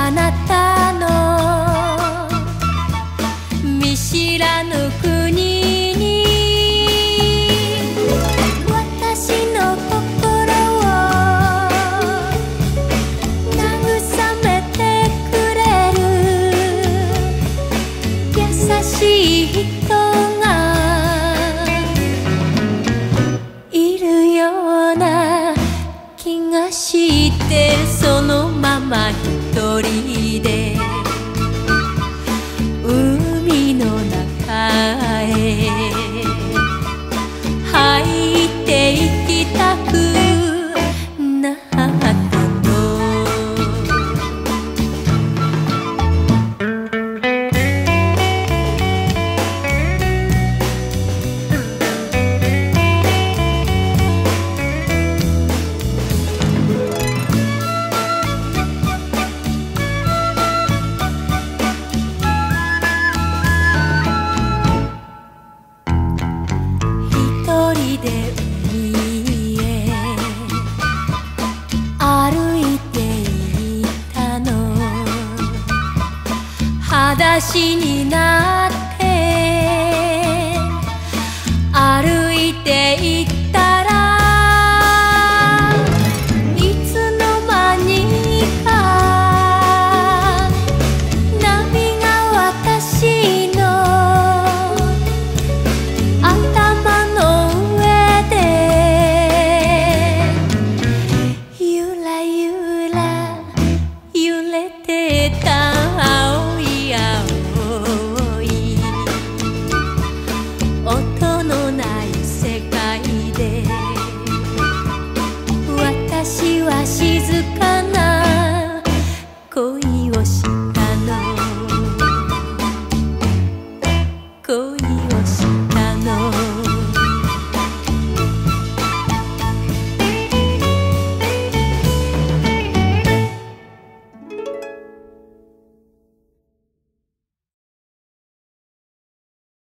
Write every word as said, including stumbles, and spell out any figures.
あなたの見知らぬ国に私の心を慰めてくれる優しい人がいるような気がして、そのまま一人で海の中へ入っていきたくなったの。で海へ歩いていったの。裸足になって歩いていった